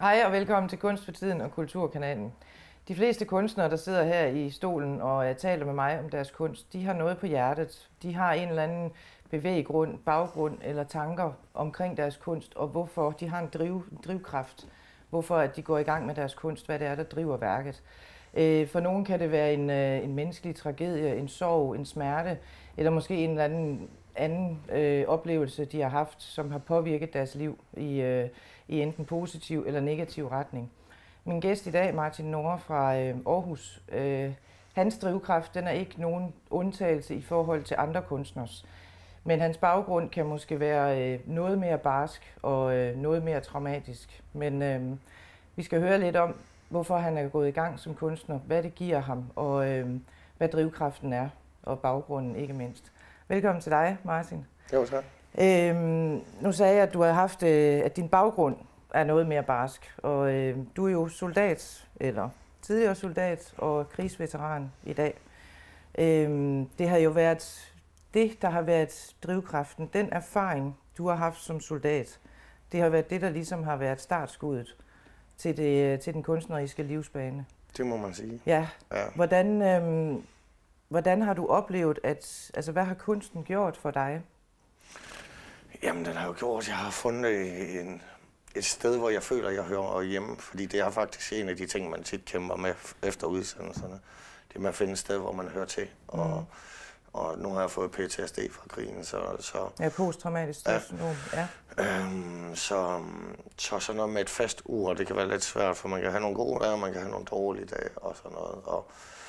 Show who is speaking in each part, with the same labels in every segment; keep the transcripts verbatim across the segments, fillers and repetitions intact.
Speaker 1: Hej og velkommen til Kunst for Tiden og Kulturkanalen. De fleste kunstnere, der sidder her i stolen og taler med mig om deres kunst, de har noget på hjertet. De har en eller anden bevæggrund, baggrund eller tanker omkring deres kunst, og hvorfor de har en driv, drivkraft. Hvorfor at de går i gang med deres kunst, hvad det er, der driver værket. For nogen kan det være en, en menneskelig tragedie, en sorg, en smerte, eller måske en eller anden anden øh, oplevelse, de har haft, som har påvirket deres liv i, øh, i enten positiv eller negativ retning. Min gæst i dag, Martin Norre fra øh, Aarhus, øh, hans drivkraft den er ikke nogen undtagelse i forhold til andre kunstners. Men hans baggrund kan måske være øh, noget mere barsk og øh, noget mere traumatisk. Men øh, vi skal høre lidt om, hvorfor han er gået i gang som kunstner, hvad det giver ham, og øh, hvad drivkraften er, og baggrunden ikke mindst. Velkommen til dig, Martin.
Speaker 2: Jo, tak.
Speaker 1: Øhm, nu sagde jeg, at du har haft, øh, at din baggrund er noget mere barsk, og øh, du er jo soldat, eller tidligere soldat og krigsveteran i dag. Øhm, det har jo været det, der har været drivkraften, den erfaring, du har haft som soldat. Det har været det, der ligesom har været startskuddet til, det, til den kunstneriske livsbane.
Speaker 2: Det må man sige.
Speaker 1: Ja.
Speaker 2: Ja.
Speaker 1: Hvordan... Øh, Hvordan har du oplevet, at, altså hvad har kunsten gjort for dig?
Speaker 2: Jamen, den har jo gjort, at jeg har fundet en, et sted, hvor jeg føler, at jeg hører hjemme. Fordi det er faktisk en af de ting, man tit kæmper med efter udsendelserne. Det er med at finde et sted, hvor man hører til. Mm. Og, og nu har jeg fået P T S D fra krigen, så... så
Speaker 1: ja, posttraumatisk stresssyndrom, ja. ja.
Speaker 2: Øhm, så, så sådan noget med et fast ur, det kan være lidt svært, for man kan have nogle gode dage, og man kan have nogle dårlige dage og sådan noget. Og,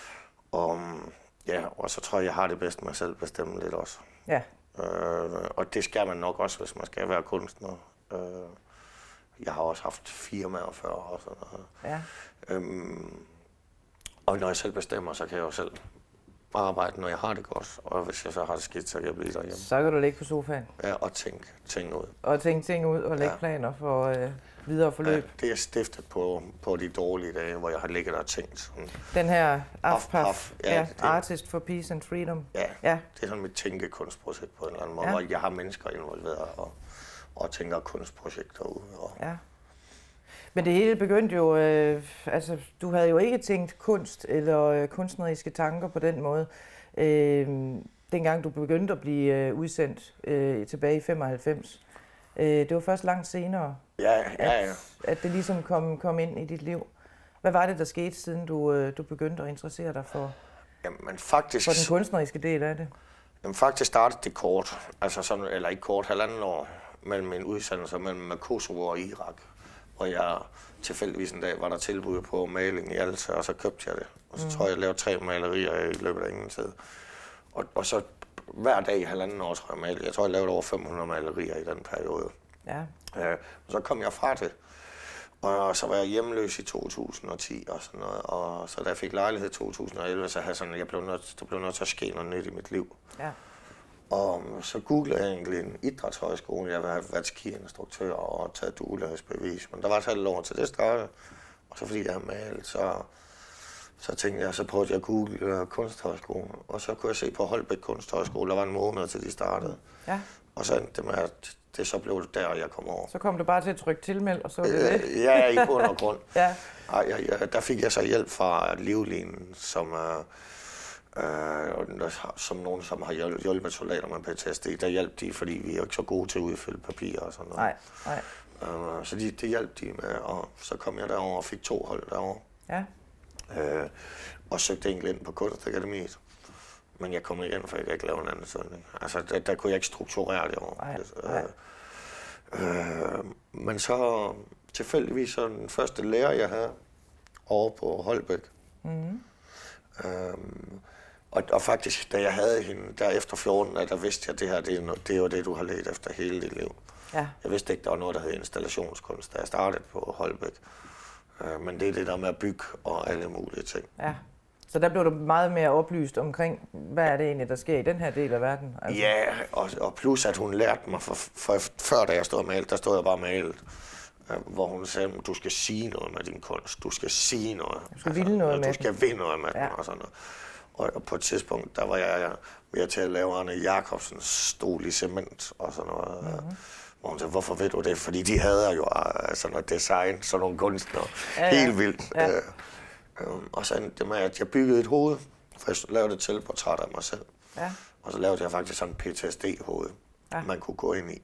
Speaker 2: og ja, og så tror jeg, jeg har det bedst med at selv bestemme lidt også.
Speaker 1: Ja.
Speaker 2: Øh, og det skal man nok også, hvis man skal være kunstner. Øh, jeg har også haft firmaer før og sådan noget.
Speaker 1: Ja.
Speaker 2: Øhm, og når jeg selv bestemmer, så kan jeg jo selv arbejde, når jeg har det godt. Og hvis jeg så har det skidt, så kan jeg blive derhjemme.
Speaker 1: Så kan du ligge på sofaen.
Speaker 2: Ja, og tænke ting ud.
Speaker 1: Og tænke ting ud og lægge ja. planer for øh, videre forløb.
Speaker 2: Ja, det er stiftet på, på de dårlige dage, hvor jeg har ligget der og tænkt. Sådan,
Speaker 1: den her A F P A F,
Speaker 2: ja,
Speaker 1: ja,
Speaker 2: det,
Speaker 1: Artist for Peace and Freedom.
Speaker 2: Ja, ja, det er sådan mit tænkekunstprojekt på en eller anden måde, ja. Hvor jeg har mennesker involveret og, og tænker kunstprojekter ud. Og
Speaker 1: ja. Men det hele begyndte jo, øh, altså du havde jo ikke tænkt kunst eller øh, kunstneriske tanker på den måde. Øh, dengang du begyndte at blive øh, udsendt øh, tilbage i femoghalvfems. Øh, det var først langt senere,
Speaker 2: ja, ja, ja.
Speaker 1: At, at det ligesom kom, kom ind i dit liv. Hvad var det, der skete, siden du, øh, du begyndte at interessere dig for,
Speaker 2: jamen, faktisk,
Speaker 1: for den kunstneriske del af det?
Speaker 2: Jamen, faktisk startede det kort, altså sådan, eller ikke kort, halvanden år mellem en udsendelse mellem Kosovo og Irak, hvor jeg tilfældigvis en dag var der tilbud på maling i Alta, og så købte jeg det. Og så mm. tror jeg, jeg lavede tre malerier i løbet af ingen tid. Og, og så hver dag i halvanden år, tror jeg, malede. Jeg tror, jeg lavede over fem hundrede malerier i den periode.
Speaker 1: Ja.
Speaker 2: Øh, og så kom jeg fra det. Og så var jeg hjemløs i to tusind og ti og sådan noget. Og så da jeg fik lejlighed i to tusind og elleve, så havde sådan, jeg blev nødt, der blev nødt til at ske noget nyt i mit liv.
Speaker 1: Ja.
Speaker 2: Og så googlede jeg egentlig en idrætshøjskole. Jeg havde været skiinstruktør og taget duelighedsbevis. Men der var et halvt år til det startede. Og så fordi jeg havde malet, så, så tænkte jeg, så prøvede jeg at google uh, kunsthøjskole. Og så kunne jeg se på Holbæk Kunsthøjskole. Der var en måned til de startede.
Speaker 1: Ja.
Speaker 2: Og så endte det med, at det så blev det der, jeg kom over.
Speaker 1: Så kom du bare til at trykke tilmeld, og så var det det?
Speaker 2: Ja, i bund og grund.
Speaker 1: Ja.
Speaker 2: Ej, jeg, jeg, der fik jeg så hjælp fra Livlinen, som er... Øh, som nogen, som har hjulpet soldater med P T S D, der hjalp de, fordi vi er ikke så gode til at udfylde papirer og sådan noget.
Speaker 1: Nej, nej.
Speaker 2: Øh, så de, det hjalp de med, og så kom jeg derover og fik to hold derover.
Speaker 1: Ja.
Speaker 2: Øh, og søgte egentlig ind på Kunstakademiet. Men jeg kom igen, for jeg kan ikke lave en anden søgning. Altså, der, der kunne jeg ikke strukturere det over.
Speaker 1: Nej, nej.
Speaker 2: Øh, men så tilfældigvis så den første lærer, jeg havde over på Holbæk. Mm-hmm. Øh, Og, og faktisk, da jeg havde hende der efter fjorten, der vidste jeg, at det her det er, no, det er jo det, du har let efter hele dit liv.
Speaker 1: Ja.
Speaker 2: Jeg vidste ikke, der var noget, der hed installationskunst, da jeg startede på Holbæk. Uh, men det er det der med at bygge og alle mulige ting.
Speaker 1: Ja. Så der blev du meget mere oplyst omkring, hvad er det egentlig, der sker i den her del af verden?
Speaker 2: Altså. Ja, og, og plus at hun lærte mig, for, for, før da jeg stod og malte, der stod jeg bare malet. Hvor hun sagde, at du skal sige noget med din kunst, du skal sige noget.
Speaker 1: Du skal ville noget med
Speaker 2: Du skal vinde noget med
Speaker 1: ja.
Speaker 2: den og sådan noget. Og på et tidspunkt, der var jeg ved til at lave Arne Jacobsens stol i cement og sådan noget. Mm-hmm. Og hun sagde, hvorfor ved du det? Fordi de hader jo altså, noget design, sådan nogle kunstnere.
Speaker 1: Ja, ja.
Speaker 2: Helt vildt.
Speaker 1: Ja.
Speaker 2: Øh, øh, og så endte det med, at jeg byggede et hoved, for jeg lavede et selvportræt af mig selv.
Speaker 1: Ja.
Speaker 2: Og så lavede jeg faktisk sådan en P T S D-hoved, ja. man kunne gå ind i.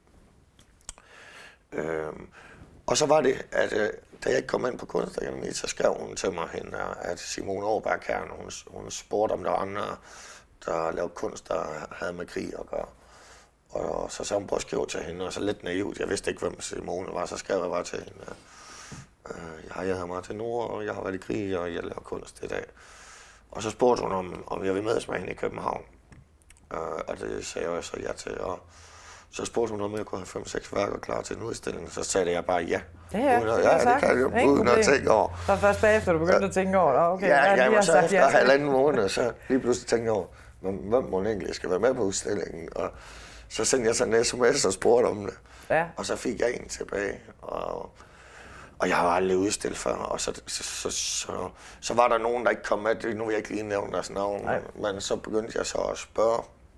Speaker 2: Øh, og så var det, at øh, da jeg ikke kom ind på Kunstakademiet, så skrev hun til mig, hende, at Simone Aaberg, hun, hun spurgte, om der var andre, der lavede kunst, der havde med krig at gøre. Og så sagde hun, prøv at skrive til hende, og så lidt naivt, jeg vidste ikke, hvem Simone var, så skrev jeg bare til hende, øh, jeg hedder Martin Nord, og jeg har været i krig, og jeg laver kunst i dag. Og så spurgte hun, om, om jeg ville mødes med hende i København. Øh, og det sagde jeg så ja til, og så spurgte hun, om jeg kunne have fem seks værker klar til en udstilling, så sagde jeg bare ja.
Speaker 1: Ja, ja,
Speaker 2: uden at,
Speaker 1: det,
Speaker 2: ja,
Speaker 1: det
Speaker 2: kan jeg jo uden at tænke over.
Speaker 1: Så først bagefter, du begyndte at tænke over det, okay.
Speaker 2: Ja, ja, og så
Speaker 1: sagt,
Speaker 2: efter
Speaker 1: ja,
Speaker 2: halvanden måned, så lige pludselig tænkte jeg over, hvem må egentlig skal være med på udstillingen, og så sendte jeg så en sms og spurgte om det,
Speaker 1: ja.
Speaker 2: og så fik jeg en tilbage, og, og jeg har aldrig udstillet før, og så, så, så, så, så var der nogen, der ikke kom med, nu vil jeg ikke lige nævne deres navn, men, men så begyndte jeg så at spørge,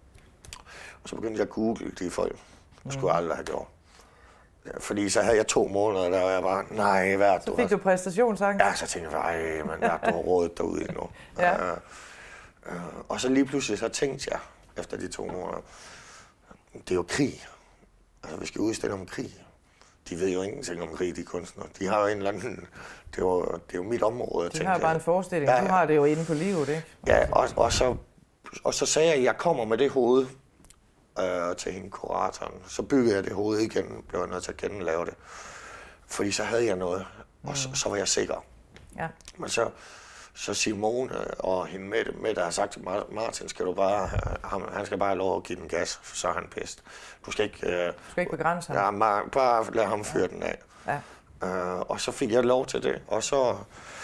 Speaker 2: og så begyndte jeg at google de folk, det skulle jeg aldrig have gjort. Ja, fordi så havde jeg to måneder, der var jeg bare, nej, hvad er
Speaker 1: Så fik du præstationsangst?
Speaker 2: Ja, så tænkte jeg, ej, men jeg har rådet derude endnu.
Speaker 1: Ja.
Speaker 2: Uh, uh, og så lige pludselig så tænkte jeg, efter de to måneder, det er jo krig. Altså, vi skal udstille om krig. De ved jo ingenting om krig, de kunstnere. De har jo en eller anden, det er jo, det er jo mit område.
Speaker 1: De har bare
Speaker 2: jeg.
Speaker 1: en forestilling,
Speaker 2: ja,
Speaker 1: du har det jo inde på livet, ikke?
Speaker 2: Ja, og, og, så, og så sagde jeg, at jeg kommer med det hoved øh, til hende, kuratoren. Så byggede jeg det hoved igen, blev jeg nødt til at genlave det. Fordi så havde jeg noget, og mm. så, så var jeg sikker.
Speaker 1: Ja.
Speaker 2: Men så, så Simone og hende Mette, Mette har sagt til Martin, skal du bare, han, han skal bare have lov at give den gas, for så er han pest. Du skal ikke, øh,
Speaker 1: du skal ikke begrænse ham.
Speaker 2: Ja, bare lad ham fyre den af.
Speaker 1: Ja.
Speaker 2: Øh, og så fik jeg lov til det, og så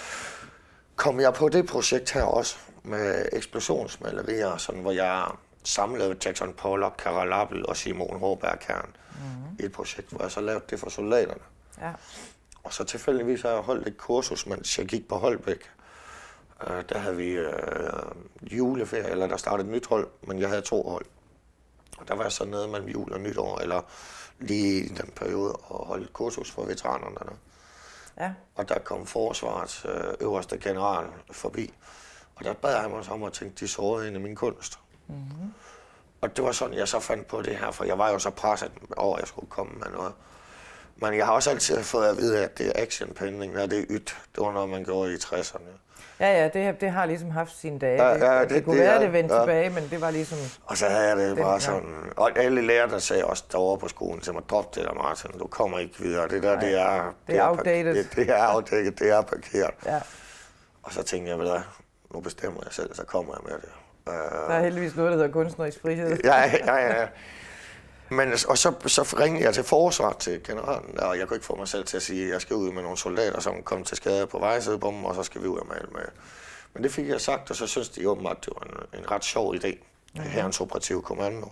Speaker 2: kom jeg på det projekt her også, med eksplosionsmalerier, sådan, hvor jeg samlede Jackson Pollock, Carl Appel og Simone Aaberg mm-hmm. i et projekt, hvor jeg så lavede det for soldaterne.
Speaker 1: Ja.
Speaker 2: Og så tilfældigvis har jeg holdt et kursus, mens jeg gik på Holbæk. Uh, der havde vi uh, juleferie, eller der startede et nyt hold, men jeg havde to hold. Og der var jeg så nede mellem jul og nytår, eller lige i den periode, og holdt et kursus for veteranerne.
Speaker 1: Ja.
Speaker 2: Og der kom forsvarets uh, øverste general forbi. Og der bad han mig så om at tænke, de sårede ind i min kunst. Mm-hmm. Og det var sådan, jeg så fandt på det her, for jeg var jo så presset over, at jeg skulle komme med noget. Men jeg har også altid fået at vide, at det er actionpainting, og det er ydt. Det var noget, man gjorde i tresserne.
Speaker 1: Ja, ja, det, det har ligesom haft sine dage.
Speaker 2: Ja, ja, det,
Speaker 1: det, det kunne
Speaker 2: det,
Speaker 1: være,
Speaker 2: ja,
Speaker 1: det vendte
Speaker 2: ja.
Speaker 1: tilbage, men det var ligesom...
Speaker 2: Og så havde jeg det bare
Speaker 1: den,
Speaker 2: sådan... Og alle lærere sagde også derovre på skolen til mig, drop det der, Martin, du kommer ikke videre. Det der,
Speaker 1: Nej,
Speaker 2: det er...
Speaker 1: Det,
Speaker 2: det
Speaker 1: er
Speaker 2: er
Speaker 1: outdated.
Speaker 2: Det, det er outdated, det er parkeret.
Speaker 1: Ja.
Speaker 2: Og så tænkte jeg, ved du, nu bestemmer jeg selv, så kommer jeg med det.
Speaker 1: Der er heldigvis noget, der hedder kunstnerisk frihed.
Speaker 2: Ja, ja, ja. Men, og så, så ringede jeg til forsvaret til generalen, og jeg kunne ikke få mig selv til at sige, at jeg skal ud med nogle soldater, som kom til skade på vejsidebomben, og så skal vi ud og male med. Men det fik jeg sagt, og så synes de åbenbart, at det var en, en ret sjov idé, mm-hmm. Hærens operative kommando.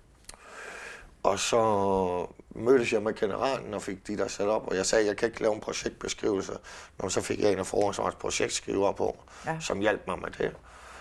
Speaker 2: Og så mødtes jeg med generalen og fik de der sat op, og jeg sagde, at jeg kan ikke lave en projektbeskrivelse. Når så fik jeg en af forsvarets projektskrivere på, ja. Som hjalp mig med det.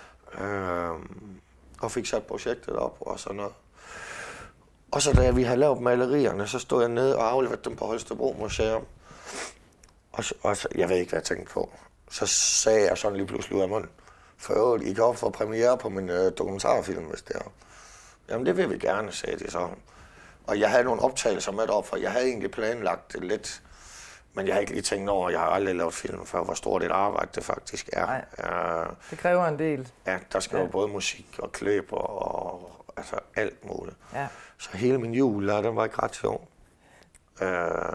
Speaker 2: Øhm, og fik sat projektet op og sådan noget. Og så da vi havde lavet malerierne, så stod jeg nede og afleverede dem på Holstebro Museum. Og, så, og så, jeg ved ikke, hvad jeg tænkte på. Så sagde jeg sådan lige pludselig ud af munden, for øvrigt, I kan op for premiere på min øh, dokumentarfilm, hvis det er. Jamen det vil vi gerne, sagde de så. Og jeg havde nogle optagelser med op, for jeg havde egentlig planlagt det lidt. Men jeg har ikke lige tænkt over, jeg har aldrig lavet film før, hvor stort et arbejde det faktisk er.
Speaker 1: Nej,
Speaker 2: uh,
Speaker 1: det kræver en del.
Speaker 2: Ja, der skal
Speaker 1: ja.
Speaker 2: jo både musik og klip og, og altså alt muligt.
Speaker 1: Ja.
Speaker 2: Så hele min jul, der, den var ikke ret sjov. Uh,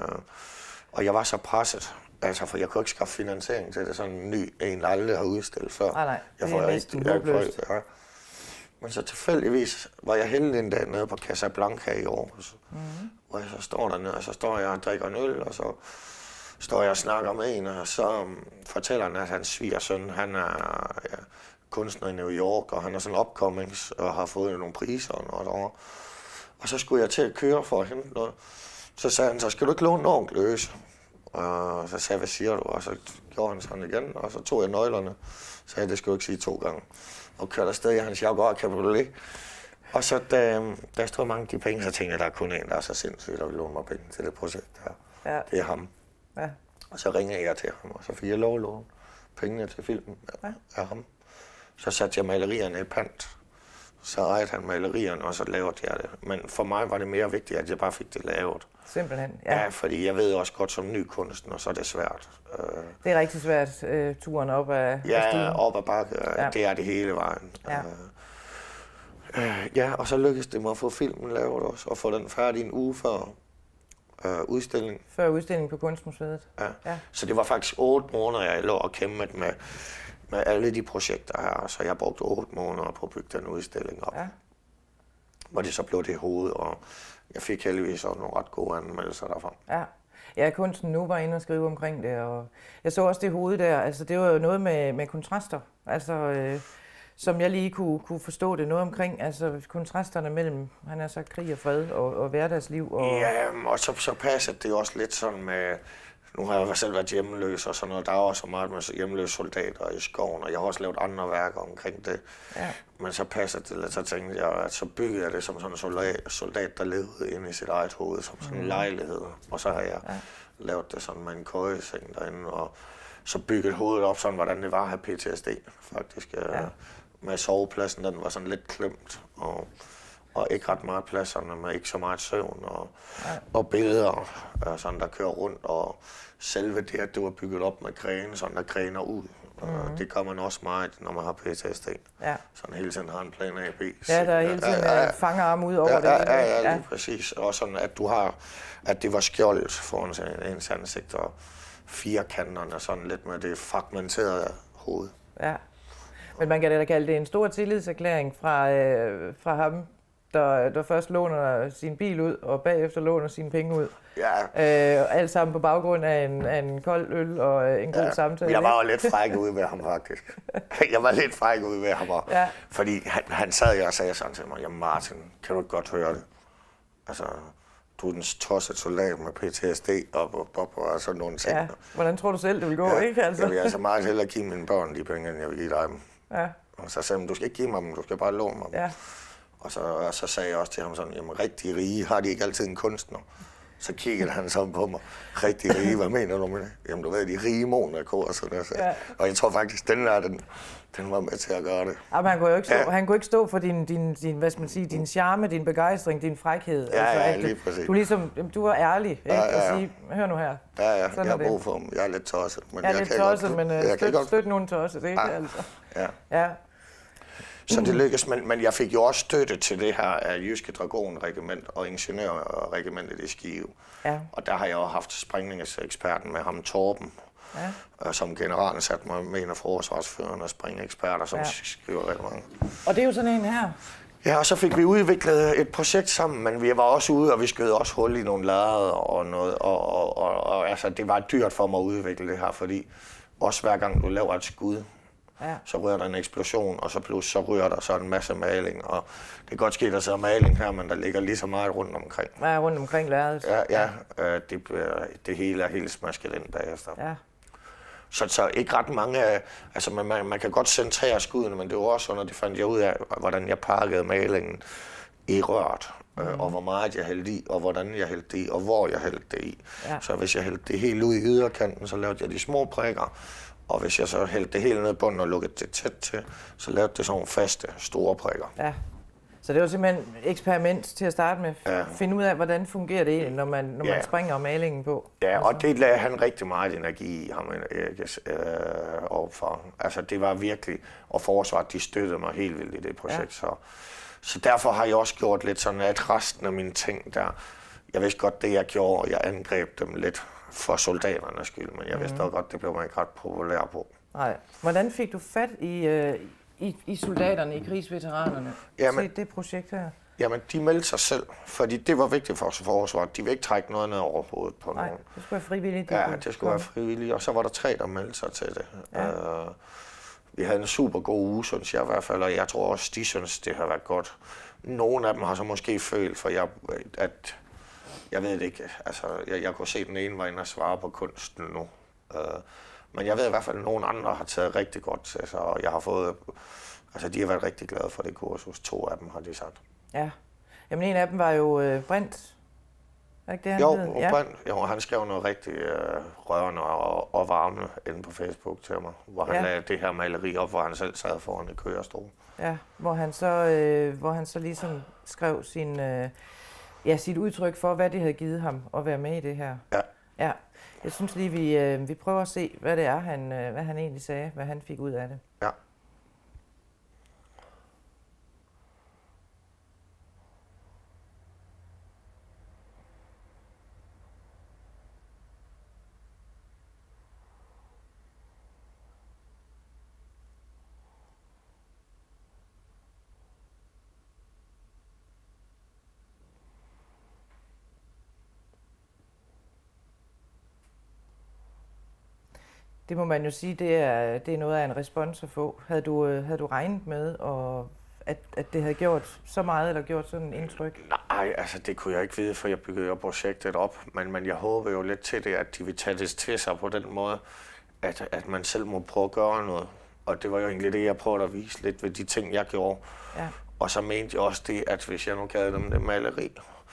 Speaker 2: og jeg var så presset, altså for jeg kunne ikke skaffe finansiering til det, sådan en ny en, der aldrig har udstillet før.
Speaker 1: Nej, nej, det
Speaker 2: jeg
Speaker 1: er næsten håbløst.
Speaker 2: Ja. Men så tilfældigvis var jeg heldig en dag nede på Casablanca i Aarhus, mm-hmm. hvor jeg så står dernede, og så står jeg og drikker en øl, og så står jeg og snakker med en, og så um, fortæller han, at hans svigersøn, han er ja, kunstner i New York, og han er sådan upcomings, og har fået nogle priser og noget derovre. Og så skulle jeg til at køre for at hente noget. Så sagde han, så skal du ikke låne nogen løs? Og så sagde jeg, hvad siger du? Og så gjorde han sådan igen, og så tog jeg nøglerne. Så sagde jeg, det skal du ikke sige to gange. Og kørte afsted i hans Jaguar Cabriolet Og så da, da jeg stod mange af de penge, så tænkte jeg, der er kun en, der er så sindssygt, der vil låne mig penge til det projekt her.
Speaker 1: Ja.
Speaker 2: Det er ham.
Speaker 1: Ja.
Speaker 2: Og så ringede jeg til ham, og så fik jeg lov at låne pengene til filmen af ja. ham. Så satte jeg malerierne i pant. Så ejede han malerierne, og så lavede jeg det. Men for mig var det mere vigtigt, at jeg bare fik det lavet.
Speaker 1: Simpelthen, ja.
Speaker 2: Ja, fordi jeg ved også godt, som ny kunstner, så er det svært.
Speaker 1: Det er rigtig svært, uh, turen op ad
Speaker 2: Ja,
Speaker 1: stigen.
Speaker 2: op ad bakke, ja. Det er det hele vejen.
Speaker 1: Ja.
Speaker 2: Uh, ja, og så lykkedes det mig at få filmen lavet også, og få den færdig en uge før uh, udstillingen.
Speaker 1: Før udstillingen på Kunstmuseet.
Speaker 2: Ja.
Speaker 1: Ja.
Speaker 2: Så det var faktisk otte måneder, jeg lå og kæmpede med, med alle de projekter her. Så jeg brugte otte måneder på at bygge den udstilling op.
Speaker 1: Ja.
Speaker 2: Hvor det så blev det hoved, og jeg fik heldigvis også nogle ret gode anmeldelser derfra.
Speaker 1: Ja. Ja, Kunsten nu var inde og skrive omkring det, og jeg så også det hoved der, altså det var jo noget med, med kontraster, altså øh, som jeg lige kunne, kunne forstå det noget omkring, altså kontrasterne mellem, han er så krig og fred og, og hverdagsliv. Og...
Speaker 2: Ja, og så, så passer det også lidt sådan med, nu har jeg selv været hjemløs og sådan noget, der er også meget med hjemløse soldater i skoven, og jeg har også lavet andre værker omkring det.
Speaker 1: Ja. Men
Speaker 2: så passer det lidt, så tænkte jeg, at så byggede jeg det som sådan en soldat, soldat der levede inde i sit eget hoved, som sådan en mm. lejlighed. Og så har jeg ja. lavet det sådan med en køjeseng derinde, og så bygget hovedet op sådan, hvordan det var at have P T S D, faktisk. Ja. Med sovepladsen, den var sådan lidt klemt, og, og ikke ret meget pladserne, med ikke så meget søvn, og, ja. og billeder, sådan, der kører rundt, og selve det, at det var bygget op med grene, sådan der græner ud. Mm-hmm. Det gør man også meget, når man har P T S D. Ja. Sådan hele tiden har en plan A, B, C.
Speaker 1: Ja, der er hele tiden ja, ja, ja. fangerarm ud over
Speaker 2: ja,
Speaker 1: det.
Speaker 2: Ja, ja, ja, lige ja. præcis. Og sådan, at du har, at det var skjoldet foran ens ansigt, og firkanterne sådan lidt med det fragmenterede hoved.
Speaker 1: Ja, men man kan da kalde det en stor tillidserklæring fra, øh, fra ham, der, der først låner sin bil ud, og bagefter låner sine penge ud. Ja. Øh, alt sammen på baggrund af en, af en kold øl og en god ja. samtale.
Speaker 2: Jeg var jo lidt fræk ude ved ham, faktisk. Jeg var lidt fræk ude ved ham, ja. fordi han, han sad jo og sagde sådan til mig, jamen Martin, kan du godt høre det? Altså, du er den tosset soldat med P T S D og, og, og, og sådan nogle ting.
Speaker 1: Ja. Hvordan tror du selv, det vil gå,
Speaker 2: ja.
Speaker 1: ikke? Altså.
Speaker 2: Jeg vil altså meget hellere give mine børn de penge, end jeg vil give dig dem. Ja. Og så sagde han, du skal ikke give mig dem, du skal bare låne mig dem. Ja. Og så, og så sagde jeg også til ham sådan, jamen rigtig rige, har de ikke altid en kunstner? Så kiggede han sådan på mig, rigtig rige, hvad mener du med det? Jamen du ved, de rige Monaco og sådan noget. Ja. Og jeg tror faktisk, den der, den, den var med til at gøre det.
Speaker 1: Jamen, han kunne jo ikke stå, ja. han kunne ikke stå for din, din, din, hvad skal man sige, din charme, din begejstring, din frækhed.
Speaker 2: Ja,
Speaker 1: altså,
Speaker 2: ja, lige præcis.
Speaker 1: Du, ligesom, du var ærlig, ikke? Ja, ja, ja. Og sige, hør nu her.
Speaker 2: Ja, ja, sådan jeg har brug for dem. Jeg er lidt tosset. Men
Speaker 1: jeg er
Speaker 2: jeg
Speaker 1: lidt
Speaker 2: kan
Speaker 1: tosset,
Speaker 2: godt,
Speaker 1: men uh, støt, godt... støt nogen tosset, ikke? Ja. Altså.
Speaker 2: Ja.
Speaker 1: ja.
Speaker 2: Så det lykkedes, men, men jeg fik jo også støtte til det her af Jyske Dragonregiment og Ingeniørregimentet i Skive. Ja. Og der har jeg jo haft sprængningseksperten med ham, Torben, ja. som generalen satte mig med en af forsvarsførende og springeksperter, som ja. skriver rigtig mange.
Speaker 1: Og det er jo sådan en her.
Speaker 2: Ja, og så fik vi udviklet et projekt sammen, men vi var også ude, og vi skød også hul i nogle lader og noget, og, og, og, og altså, det var dyrt for mig at udvikle det her, fordi også hver gang du laver et skud, ja. så rører der en eksplosion, og så plus så rører der så en masse maling, og det kan godt ske, der sidder maling her, men der ligger lige så meget rundt omkring.
Speaker 1: Ja, rundt omkring lærredet.
Speaker 2: Ja, ja, ja. Det, det hele er helt smasket ind bagefter. Ja. Så, så ikke ret mange af, altså man, man, man kan godt centrere skuddene, men det var også sådan, at det fandt jeg ud af, hvordan jeg pakkede malingen i røret, mm. øh, og hvor meget jeg hældte i, og hvordan jeg hældte det i, og hvor jeg hældte det i. Ja. Så hvis jeg hældte det helt ud i yderkanten, så lavede jeg de små prikker, og hvis jeg så hældte det helt ned i bunden og lukkede det tæt til, så lavede det sådan nogle faste, store prikker. Ja.
Speaker 1: Så det var simpelthen et eksperiment til at starte med. Ja. Finde ud af, hvordan fungerer det egentlig, når man, når ja. man springer malingen på.
Speaker 2: Ja, og det lagde han rigtig meget energi i ham øh, overfor. Altså det var virkelig, og forsvaret, de støttede mig helt vildt i det projekt. Ja. Så, så derfor har jeg også gjort lidt sådan, at resten af mine ting der, jeg vidste godt det jeg gjorde, jeg angreb dem lidt for soldaternes skyld, men jeg mm. vidste også godt, det blev man ikke ret populær på.
Speaker 1: Nej. Hvordan fik du fat i... Øh, I, I soldaterne, i krigsveteranerne,
Speaker 2: jamen,
Speaker 1: til det projekt her?
Speaker 2: Jamen, de meldte sig selv, fordi det var vigtigt for forsvaret. De ville ikke trække noget ned over hovedet på
Speaker 1: Nej,
Speaker 2: nogen.
Speaker 1: det skulle være frivilligt.
Speaker 2: Ja, det skulle være frivilligt, og så var der tre, der meldte sig til det. Ja. Uh, vi havde en super god uge, synes jeg i hvert fald, og jeg tror også, de synes, det har været godt. Nogle af dem har så måske følt, for jeg, at, jeg ved det ikke, altså, jeg, jeg kunne se, at den ene var inde og svare på kunsten nu. Uh, Men jeg ved i hvert fald, at nogle andre har taget rigtig godt til sig, og jeg har fået, altså de har været rigtig glade for det kursus. To af dem har de sagt.
Speaker 1: Ja. Jamen en af dem var jo øh, Brint. Er ikke det, han
Speaker 2: Jo,
Speaker 1: hed?
Speaker 2: og
Speaker 1: Ja.
Speaker 2: Brint, jo, han skrev noget rigtig øh, rørende og, og varmende inde på Facebook til mig, hvor han
Speaker 1: Ja.
Speaker 2: lagde det her maleri op, hvor han selv sad foran i kørestol.
Speaker 1: Ja, hvor han så, øh, hvor han så ligesom skrev sin, øh, ja, sit udtryk for, hvad det havde givet ham at være med i det her.
Speaker 2: Ja.
Speaker 1: Ja. Jeg synes lige, vi, øh, vi prøver at se, hvad det er, han, øh, hvad han egentlig sagde, hvad han fik ud af det.
Speaker 2: Ja.
Speaker 1: Det må man jo sige, det er, det er noget af en respons at få. Havde du, øh, havde du regnet med, og at, at det havde gjort så meget, eller gjort sådan en indtryk?
Speaker 2: Nej, altså det kunne jeg ikke vide, for jeg byggede jo projektet op, men, men jeg håber jo lidt til det, at de vil tage det til sig på den måde, at, at man selv må prøve at gøre noget. Og det var jo egentlig det, jeg prøvede at vise lidt ved de ting, jeg gjorde.
Speaker 1: Ja.
Speaker 2: Og så mente jeg også det, at hvis jeg nu gav dem det maleri,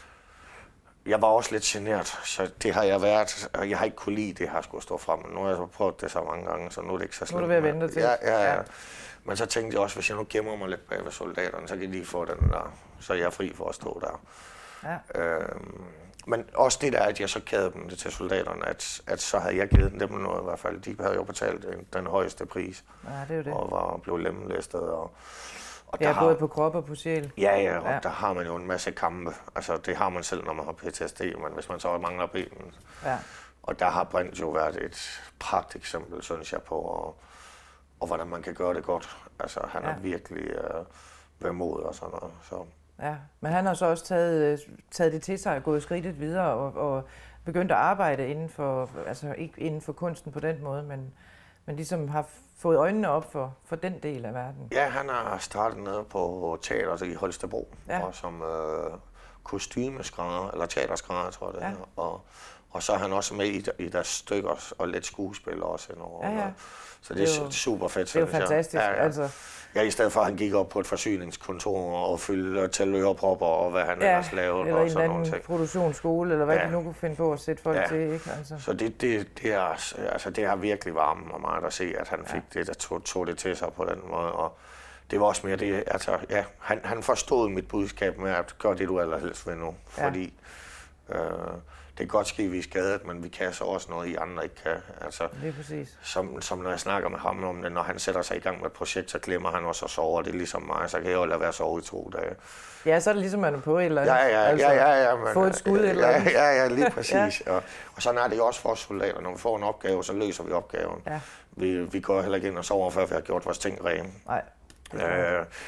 Speaker 2: jeg var også lidt genert, så det har jeg været, og jeg har ikke kunne lide det her skulle stå frem. Nu har jeg så prøvet det så mange gange, så nu er det ikke så slemt.
Speaker 1: Nu er du ved at vente til.
Speaker 2: Ja, ja, ja.
Speaker 1: Ja.
Speaker 2: Men så tænkte jeg også, hvis jeg nu gemmer mig lidt bag ved soldaterne, så kan de få den der, så er jeg fri for at stå der.
Speaker 1: Ja.
Speaker 2: Øhm, men også det der, at jeg så kædede dem det til soldaterne, at, at så havde jeg givet dem noget i hvert fald. De havde jo betalt den, den højeste pris,
Speaker 1: Ja, det er jo det.
Speaker 2: og var blevet lemlæstet. Og, og
Speaker 1: Ja,
Speaker 2: der
Speaker 1: både
Speaker 2: har,
Speaker 1: på krop og på sjæl.
Speaker 2: Ja, ja, og
Speaker 1: Ja.
Speaker 2: ja. der har man jo en masse kampe. Altså, det har man selv, når man har P T S D, men hvis man så mangler benen.
Speaker 1: Ja.
Speaker 2: Og der har Brint jo været et pragteksempel, synes jeg, på, og, og hvordan man kan gøre det godt. Altså, han
Speaker 1: Ja.
Speaker 2: er virkelig øh, vemodig og sådan noget. Så.
Speaker 1: Ja, men han har så også taget, øh, taget det til sig og gået skridtet videre og, og begyndt at arbejde inden for, altså ikke inden for kunsten på den måde, men, men ligesom har fået øjnene op for, for den del af verden.
Speaker 2: Ja, han har startet nede på teateret i Holstebro,
Speaker 1: Ja.
Speaker 2: og som øh, kostymeskrædder, eller teaterskrædder, tror jeg det
Speaker 1: Ja.
Speaker 2: er. Og, og så er han også med i, i deres stykker, og lidt skuespil også indover.
Speaker 1: Ja, ja.
Speaker 2: Så det er,
Speaker 1: Det er jo-
Speaker 2: super fedt,
Speaker 1: Det er jo
Speaker 2: synes jeg.
Speaker 1: fantastisk.
Speaker 2: Ja, ja.
Speaker 1: Altså,
Speaker 2: Ja, i stedet for at han gik op på et forsyningskontor og fyldte til ørepropper og hvad han
Speaker 1: ja,
Speaker 2: ellers lavede
Speaker 1: eller
Speaker 2: og
Speaker 1: en eller
Speaker 2: sådan nogle
Speaker 1: anden
Speaker 2: ting.
Speaker 1: produktionsskole, eller hvad
Speaker 2: Ja.
Speaker 1: de nu kunne finde på at sætte folk
Speaker 2: Ja.
Speaker 1: til, ikke? Altså.
Speaker 2: Så det, det, det, er, altså, det har virkelig varmet mig meget at se, at han fik
Speaker 1: Ja.
Speaker 2: det, der tog, tog det til sig på den måde. Og det var også mere det, altså, ja, han, han forstod mit budskab med at gøre det, du allerhelst vil nu.
Speaker 1: Ja.
Speaker 2: Fordi øh, det kan godt ske, at vi er skadet, men vi kan så også noget, I andre ikke kan. Altså,
Speaker 1: Det er præcis.
Speaker 2: som, som når jeg snakker med ham om det, når han sætter sig i gang med et projekt, så glemmer han også at sove, og det er ligesom mig, så kan jeg jo lade være at sove i to dage.
Speaker 1: Ja, så er det ligesom, at man er på et eller andet.
Speaker 2: Ja, ja,
Speaker 1: altså,
Speaker 2: ja, ja, ja. Men,
Speaker 1: få et skud et eller
Speaker 2: ja,
Speaker 1: andet.
Speaker 2: ja, ja, lige præcis. ja. Og, og sådan er det jo også for os soldater. Når vi får en opgave, så løser vi opgaven.
Speaker 1: Ja.
Speaker 2: Vi, vi går heller ikke ind og sover, før vi har gjort vores ting rene.
Speaker 1: Nej. det tror jeg.
Speaker 2: Øh,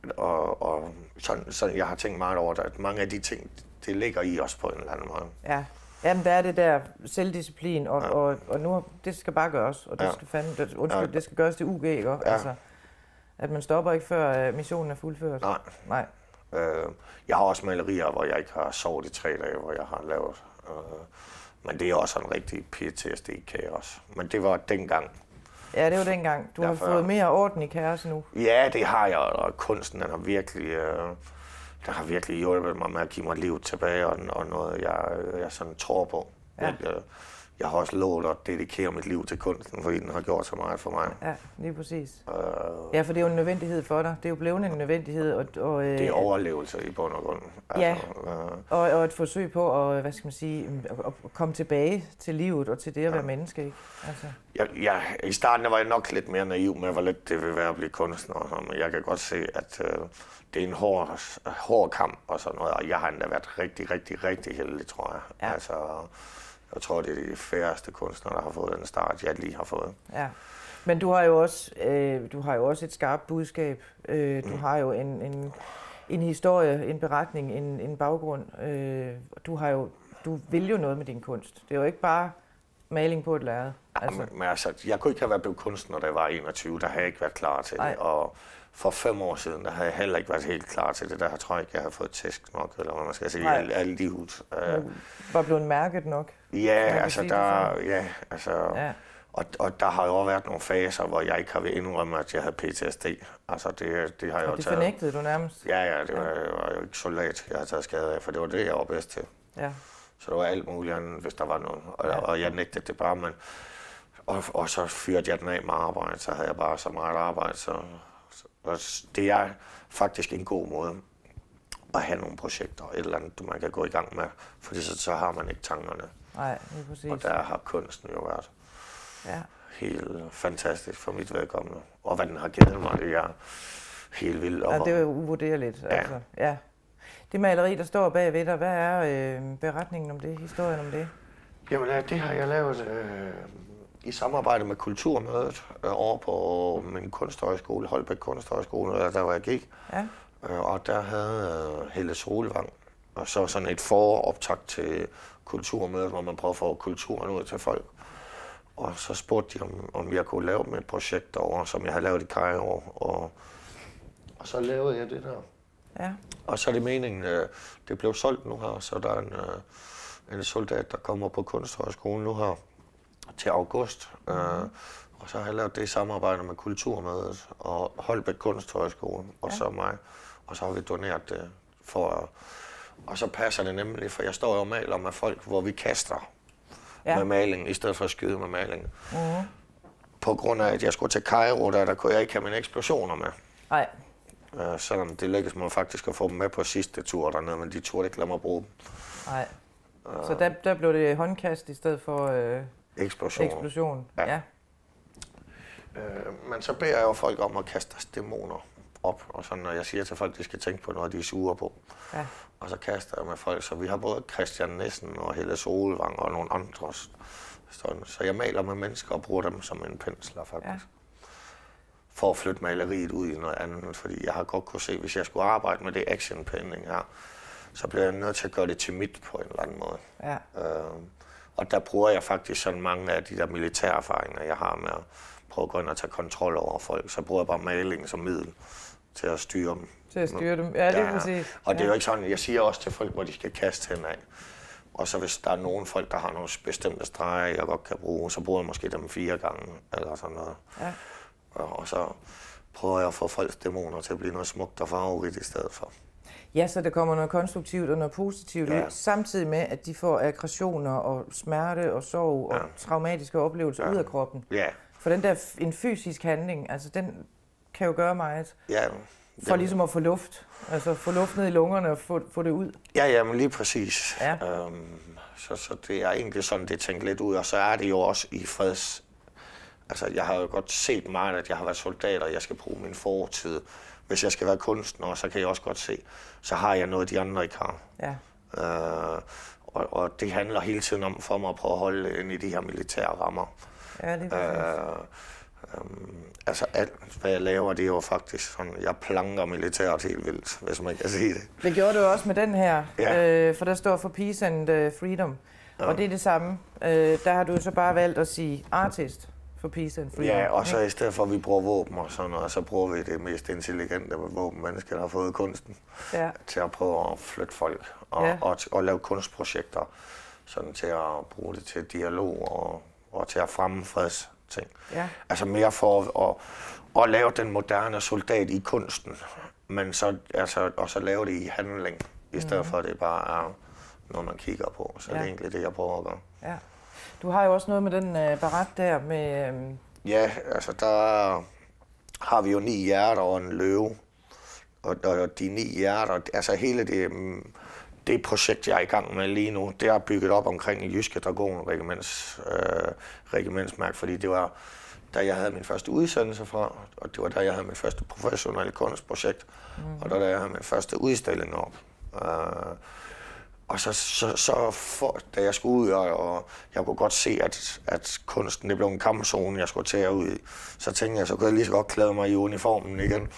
Speaker 2: og og sådan, så jeg har tænkt meget over det, at mange af de ting, det ligger i os på en eller anden måde.
Speaker 1: Ja. Jamen, der er det der selvdisciplin, og,
Speaker 2: Ja.
Speaker 1: og, og nu, det skal bare gøres, og det
Speaker 2: Ja.
Speaker 1: skal fandme, det, undskyld,
Speaker 2: Ja.
Speaker 1: det skal gøres til U G, ikke?
Speaker 2: Ja.
Speaker 1: Altså, at man stopper ikke, før øh, missionen er fuldført.
Speaker 2: Nej.
Speaker 1: Nej.
Speaker 2: Øh, jeg har også malerier, hvor jeg ikke har sovet i tre dage, hvor jeg har lavet. Øh, men det er også en rigtig P T S D-kaos. Men det var dengang.
Speaker 1: Ja, det var dengang. Du har
Speaker 2: Derfor-
Speaker 1: fået mere orden i kaos nu.
Speaker 2: Ja, det har jeg, og kunsten den har virkelig, øh, der har virkelig hjulpet mig med at give mig liv tilbage, og, og noget, jeg, jeg sådan tror på.
Speaker 1: Ja.
Speaker 2: Jeg, jeg, jeg har også lovet at dedikere mit liv til kunsten, fordi den har gjort så meget for mig.
Speaker 1: Ja, lige præcis.
Speaker 2: Øh,
Speaker 1: Ja, for det er jo en nødvendighed for dig. Det er jo blevet en nødvendighed, og, og, øh,
Speaker 2: det er overlevelse i bund og grund.
Speaker 1: Ja.
Speaker 2: øh,
Speaker 1: og, og et forsøg på at, hvad skal man sige, at, at komme tilbage til livet og til det at være menneske, ikke? Altså,
Speaker 2: jeg, jeg, I starten var jeg nok lidt mere naiv med, hvor lidt det vil være at blive kunstner, og sådan, men jeg kan godt se, at øh, det er en hård, hård kamp og sådan noget, og jeg har endda været rigtig, rigtig, rigtig heldig, tror jeg.
Speaker 1: Ja.
Speaker 2: Altså, jeg tror, det er de færreste kunstnere, der har fået den start, jeg lige har fået.
Speaker 1: ja. Men du har jo også, øh, du har jo også et skarpt budskab. Øh, du
Speaker 2: Mm.
Speaker 1: har jo en, en, en historie, en beretning, en, en baggrund. Øh, du har jo, du vil jo noget med din kunst. Det er jo ikke bare maling på et lærred.
Speaker 2: Altså. Men, men altså, jeg kunne ikke have været blevet kunstner, da jeg var enogtyve, der havde jeg ikke været klar til
Speaker 1: Ej.
Speaker 2: det. Og for fem år siden, der havde jeg heller ikke været helt klar til det. Der tror jeg ikke, jeg havde fået tæsk nok, eller hvad man skal sige,
Speaker 1: Nej.
Speaker 2: alle, alle livet. Uh,
Speaker 1: Du var blevet mærket nok.
Speaker 2: ja,
Speaker 1: man
Speaker 2: altså,
Speaker 1: sige det
Speaker 2: der,
Speaker 1: sådan.
Speaker 2: ja, altså,
Speaker 1: Ja,
Speaker 2: Og, og der har jo også været nogle faser, hvor jeg ikke har ved indrømme, at jeg havde P T S D. Altså det, det har jeg
Speaker 1: og
Speaker 2: jo
Speaker 1: det
Speaker 2: taget.
Speaker 1: fornægtede du nærmest?
Speaker 2: Ja, ja, det var, ja. var jo ikke soldat, jeg havde taget skade af, for det var det, jeg var bedst til.
Speaker 1: Ja.
Speaker 2: Så det var alt muligt andet, hvis der var noget. Og,
Speaker 1: Ja.
Speaker 2: og jeg nægtede det bare, men... Og, og så fyrte jeg den af med arbejde, så havde jeg bare så meget arbejde. Så, så det er faktisk en god måde at have nogle projekter, et eller andet, man kan gå i gang med, fordi så, så har man ikke tankerne.
Speaker 1: Nej, det er præcis.
Speaker 2: Og der har kunsten jo været
Speaker 1: ja.
Speaker 2: helt fantastisk for mit vedkommende. Og hvad den har givet mig, det er helt vildt.
Speaker 1: Ja, det er jo uvurderligt. Ja. Altså. Ja. Det maleri, der står bagved dig, hvad er øh, beretningen om det, historien om det?
Speaker 2: Jamen, det har jeg lavet øh, i samarbejde med Kulturmødet øh, over på min kunsthøjskole, Holbæk Kunsthøjskole, der hvor jeg gik.
Speaker 1: Ja.
Speaker 2: Øh, og der havde øh, Helle Solvang, og så sådan et foroptakt til Kulturmødet, hvor man prøver at få kulturen ud til folk. Og så spurgte de, om, om jeg kunne lave med et projekt derovre, som jeg havde lavet i Kairo. Og, og så lavede jeg det der.
Speaker 1: Ja.
Speaker 2: Og så er det meningen, øh, det blev solgt nu her, så der er en, øh, en soldat, der kommer på Kunsthøjskolen nu her til august. Mm-hmm. Øh, og så har jeg lavet det i samarbejde med Kulturmødet og Holbæk Kunsthøjskole, og ja. så mig. Og så har vi doneret det for... Og så passer det nemlig, for jeg står jo og maler med folk, hvor vi kaster ja. med maling, i stedet for at skyde med maling. Mm-hmm. På grund af, at jeg skulle til Kairo, der, der kunne jeg ikke have mine eksplosioner med.
Speaker 1: Nej.
Speaker 2: Uh, selvom det lykkedes mig faktisk at få dem med på sidste tur dernede, men de turde ikke lade mig bruge dem.
Speaker 1: Nej. Uh, så der, der blev det håndkast i stedet for uh,
Speaker 2: eksplosion.
Speaker 1: eksplosion.
Speaker 2: Ja.
Speaker 1: Ja.
Speaker 2: Uh, men så beder jeg jo folk om at kaste deres dæmoner op, og så når jeg siger til folk, at de skal tænke på noget, de er sure på. Ja. Og så kaster jeg med folk, så vi har både Christian Nissen og Helle Solvang og nogle andre. Sådan. Så jeg maler med mennesker og bruger dem som en pensler faktisk. Ja. For at flytte maleriet ud i noget andet, fordi jeg har godt kunne se, hvis jeg skulle arbejde med det action-painting her, så bliver jeg nødt til at gøre det til mit på en eller anden måde. Ja. Øh, og der bruger jeg faktisk sådan mange af de der militære erfaringer, jeg har med at prøve at gå ind og tage kontrol over folk. Så bruger jeg bare maling som middel til at styre dem.
Speaker 1: Til at styre dem, ja, det er ja. præcis.
Speaker 2: Og det er jo ikke sådan, jeg siger også til folk, hvor de skal kaste hen af. Og så hvis der er nogle folk, der har nogle bestemte streger, jeg godt kan bruge, så bruger jeg måske dem fire gange, eller sådan noget. Ja. Og så prøver jeg at få folks dæmoner til at blive noget smukt og farverigt i stedet for.
Speaker 1: Ja, så der kommer noget konstruktivt og noget positivt ja. ud, samtidig med, at de får aggressioner og smerte og sorg ja. og traumatiske oplevelser ja. ud af kroppen. Ja. For den der en fysisk handling, altså den kan jo gøre meget. Ja. For det... ligesom at få luft, altså få luft ned i lungerne og få, få det ud.
Speaker 2: Ja, ja, men lige præcis. Ja. Øhm, så, så det er egentlig sådan, det tænkt lidt ud, og så er det jo også i freds. Altså, jeg har jo godt set meget, at jeg har været soldat, og jeg skal bruge min fortid. Hvis jeg skal være kunstner, så kan jeg også godt se, så har jeg noget, de andre ikke har. Ja. Øh, og, og det handler hele tiden om for mig at prøve at holde ind i de her militære rammer.
Speaker 1: Ja, det er
Speaker 2: øh, øh, Altså, alt, hvad jeg laver, det er jo faktisk sådan, jeg planker militæret helt vildt, hvis man kan sige det.
Speaker 1: Det gjorde du også med den her, ja. øh, for der står for Peace and Freedom, ja. og det er det samme. Øh, der har du så bare valgt at sige artist. For peace and freedom.
Speaker 2: Ja, og så i stedet for, at vi bruger våben og sådan noget, så bruger vi det mest intelligente våben, mennesker, der har fået kunsten, ja. til at prøve at flytte folk og, ja. og, og lave kunstprojekter, sådan til at bruge det til dialog og, og til at fremme freds ting. Ja. Altså mere for at, at, at lave den moderne soldat i kunsten, men så, altså, og så lave det i handling, i stedet mm. for at det bare er noget, man kigger på. Så ja. det er egentlig det, jeg prøver at gøre. Ja.
Speaker 1: Du har jo også noget med den øh, barat der med... Øh...
Speaker 2: Ja, altså der har vi jo ni hjerter og en løve. Og, og de ni hjerter, altså hele det, det projekt, jeg er i gang med lige nu, det er bygget op omkring Jyske Dragon regiments, øh, regimentsmærke, fordi det var da jeg havde min første udsendelse fra, og det var da jeg havde mit første professionelle kunstprojekt, mm. og da jeg havde min første udstilling op. Øh, Og så, så, så for, da jeg skulle ud, og, og jeg kunne godt se, at, at kunsten det blev en kampzone, jeg skulle tage ud i, så tænkte jeg, så kunne jeg lige så godt klæde mig i uniformen igen.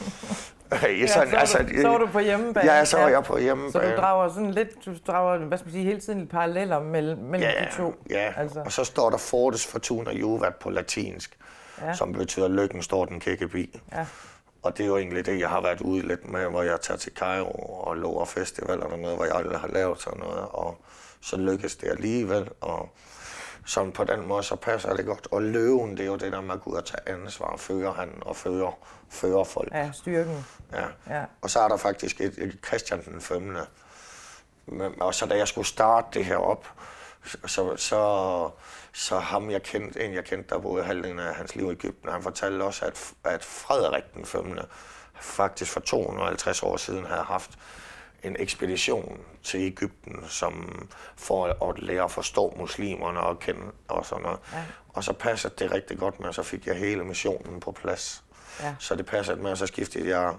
Speaker 1: ja, sådan, så, altså, du, så var du på hjemmebane?
Speaker 2: Ja, så var jeg på hjemmebane.
Speaker 1: Så du drager sådan lidt, du drager, hvad skal man sige, hele tiden lidt paralleller mellem, mellem
Speaker 2: ja,
Speaker 1: de to?
Speaker 2: Ja, altså. Og så står der Fortes Fortuna Juvat på latinsk, ja. som betyder lykken står den kække bi. Ja. Og det er jo egentlig det, jeg har været ude lidt med, hvor jeg tager til Kairo og lover festivaler dernede, hvor jeg aldrig har lavet sådan noget. Og så lykkes det alligevel. Og Så på den måde, så passer det godt. Og løven, det er jo det der med at gå ud og tage ansvar, føre han og føre, føre folk.
Speaker 1: Ja, styrken.
Speaker 2: Ja.
Speaker 1: Ja.
Speaker 2: Og så er der faktisk et, et Christian den femte. Og så da jeg skulle starte det her op, så, så, så ham jeg kendte, en jeg kendte, der boede halvdelen af hans liv i Egypten, han fortalte også, at, at Frederik den femte faktisk for to hundrede og halvtreds år siden havde haft en ekspedition til Egypten, som for at lære at forstå muslimerne og kende og sådan noget. Ja. Og så passede det rigtig godt med, og så fik jeg hele missionen på plads. Ja. Så det passede med, og så skiftede jeg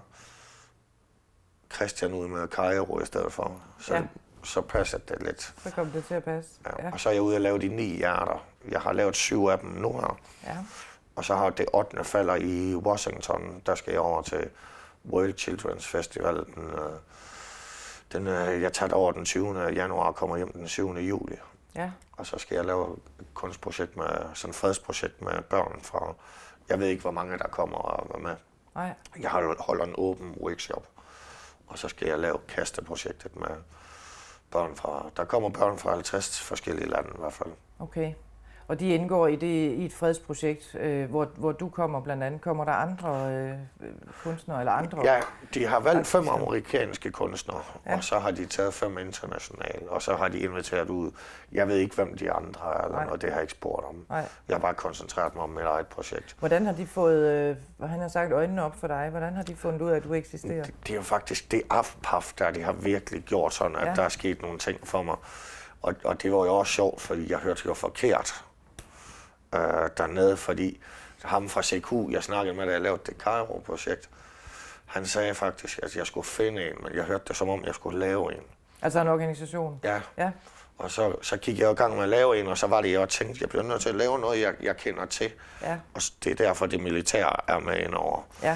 Speaker 2: Christian ud med Kairo i stedet for. Så, ja. så passede det lidt.
Speaker 1: Så kom det til at passe.
Speaker 2: Ja. Ja. Og så er jeg ude og lave de ni hjerter. Jeg har lavet syv af dem nu her. Ja. Og så har det ottende falder i Washington. Der skal jeg over til World Children's Festival. Den, den, jeg tager over den tyvende januar og kommer hjem den syvende juli. Ja. Og så skal jeg lave et kunstprojekt med, sådan et fredsprojekt med børn fra, jeg ved ikke hvor mange der kommer og er med. Nej. Jeg holder en åben workshop. Og så skal jeg lave kasteprojektet med børn fra, der kommer børn fra halvtreds forskellige lande i hvert fald. Okay. Og de indgår i, det, i et fredsprojekt, øh, hvor, hvor du kommer blandt andet. Kommer der andre øh, kunstnere eller andre? Ja, de har valgt fem amerikanske kunstnere, ja. Og så har de taget fem internationale, og så har de inviteret ud. Jeg ved ikke, hvem de andre er, eller noget, det har jeg ikke spurgt om. Nej. Jeg har bare koncentreret mig om mit eget projekt. Hvordan har de fået, øh, han har sagt, øjnene op for dig? Hvordan har de fundet ud af, at du eksisterer? Det, det er jo faktisk det afpaf, der de har virkelig gjort sådan, at ja. Der er sket nogle ting for mig. Og, og det var jo også sjovt, fordi jeg hørte jo forkert. Øh, dernede, fordi ham fra C Q, jeg snakkede med, da jeg lavede det Kairo-projekt, han sagde faktisk, at jeg skulle finde en, men jeg hørte det som om, jeg skulle lave en. Altså en organisation? Ja. Ja. Og så, så gik jeg i gang med at lave en, og så var det, jeg tænkte, at jeg bliver nødt til at lave noget, jeg, jeg kender til. Ja. Og det er derfor, det militære er med indover. Ja.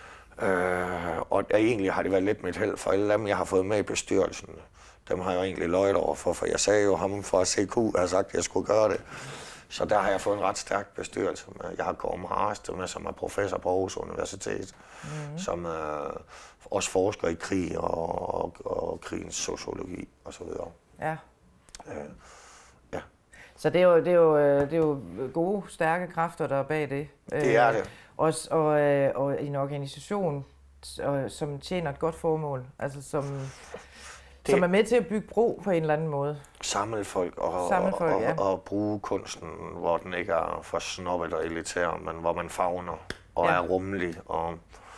Speaker 2: Øh, og egentlig har det været lidt mit held, for alle dem, jeg har fået med i bestyrelsen, dem har jeg jo egentlig løjet over for, for jeg sagde jo, ham fra C Q har sagt, at jeg skulle gøre det. Så der har jeg fået en ret stærk bestyrelse med. Jeg har Gorm Harst med, som er professor på Aarhus Universitet, mm-hmm. som er også forsker i krig og, og, og krigens sociologi osv. Ja. Øh, ja. Så det er, jo, det, er jo, det er jo gode, stærke kræfter, der er bag det. Det er det. Også, og, og en organisation, som tjener et godt formål, altså som... Det, som er med til at bygge bro på en eller anden måde. Samle folk og, Samle folk, og, ja. og bruge kunsten, hvor den ikke er for snobbet og elitær, men hvor man favner og ja. er rummelig, og,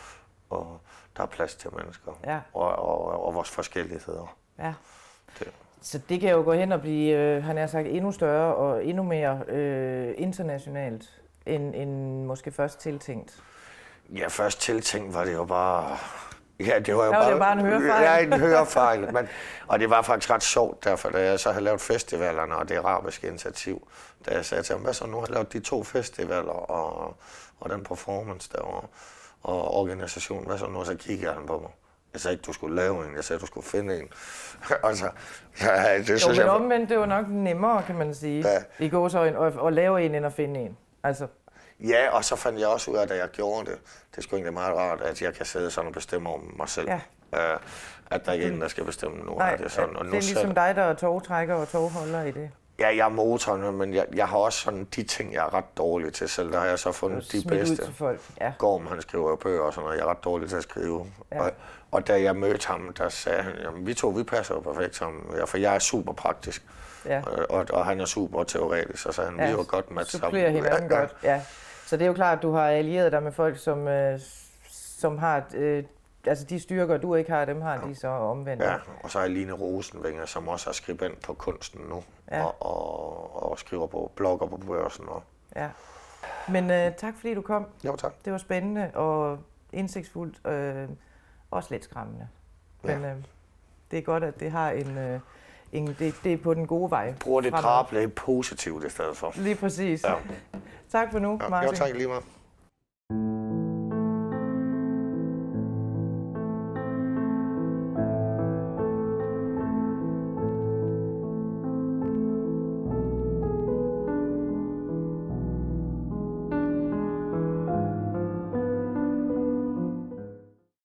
Speaker 2: og der er plads til mennesker, ja. og, og, og vores forskelligheder. Ja. Det. Så det kan jo gå hen og blive, øh, han har sagt, endnu større og endnu mere øh, internationalt, end, end måske først tiltænkt. Ja, først tiltænkt var det jo bare... Ja, det var jo bare, det bare en hørefejl. Ja, en hørefejl. Men, og det var faktisk ret sjovt derfor, da jeg så havde lavet festivalerne og det arabiske initiativ. Da jeg sagde til ham, hvad så nu har jeg lavet de to festivaler og, og den performance der og, og organisationen, hvad så nu? Så kiggede han på mig. Jeg sagde ikke, du skulle lave en, jeg sagde, du skulle finde en. altså, ja, det jo, synes men jeg... omvendt, det var nok nemmere, kan man sige, ja. I går så at, at lave en, end at finde en. Altså... Ja, og så fandt jeg også ud af, da jeg gjorde det, det er sgu egentlig meget rart, at jeg kan sidde sådan og bestemme om mig selv. Ja. Uh, at der er ikke en, der skal bestemme nu. Nej, er det, sådan. Og nu det er ligesom selv... dig, der er togtrækker og togholder i det. Ja, jeg er motoren, men jeg, jeg har også sådan de ting, jeg er ret dårlig til selv. Der har jeg så fundet de bedste. Ud til folk. Ja. Gorm, han skriver bøger og sådan noget. Jeg er ret dårlig til at skrive. Ja. Og, og da jeg mødte ham, der sagde han, jamen vi to, vi passer jo perfekt sammen. Ja, for jeg er super praktisk. Ja. Og, og, og han er super teoretisk, så sagde han, ja. Vi var godt match sammen. Supplerer hinanden ja, godt, ja. Så det er jo klart, at du har allieret dig med folk, som, øh, som har, øh, altså de styrker, du ikke har, dem har ja. De så omvendt. Ja, og så er Line Rosenvinger, som også er skribent på kunsten nu, ja. og, og, og skriver på blogger på Børsen. Og... Ja. Men øh, tak fordi du kom. Jo, tak. Det var spændende og indsigtsfuldt, øh, også lidt skræmmende. Men ja. øh, det er godt, at det har en... Øh, en det, det er på den gode vej. Bruger det drable positivt i stedet for. Lige præcis. Ja. Tak for nu, ja, Martin. Jo, tak lige meget.